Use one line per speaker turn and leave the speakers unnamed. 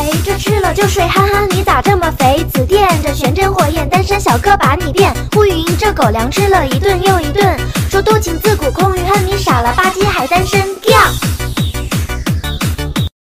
这吃了就睡，哈哈，你咋这么肥？紫电着悬针火焰，单身小哥把你电。乌云这狗粮吃了一顿又一顿，说多情自古空余恨，你傻了吧唧还单身。